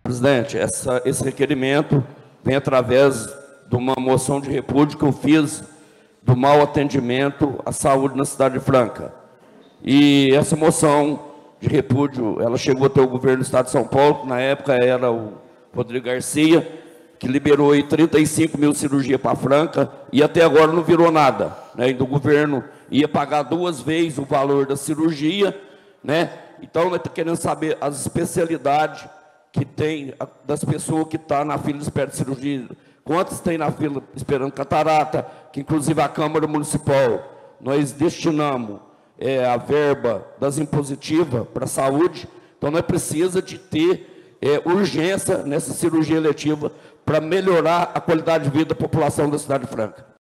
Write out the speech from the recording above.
Presidente, esse requerimento vem através de uma moção de repúdio que eu fiz do mau atendimento à saúde na cidade de Franca. E essa moção de repúdio, ela chegou até o governo do estado de São Paulo, que na época era o Rodrigo Garcia, que liberou aí 35 mil cirurgias para Franca, e até agora não virou nada, né? E o governo ia pagar 2 vezes o valor da cirurgia, né? Então, nós estamos querendo saber as especialidades que tem das pessoas que estão na fila de espera de cirurgia, quantas tem na fila esperando catarata, que inclusive a Câmara Municipal, nós destinamos a verba das impositivas para a saúde, então nós precisamos de ter urgência nessa cirurgia eletiva para melhorar a qualidade de vida da população da cidade de Franca.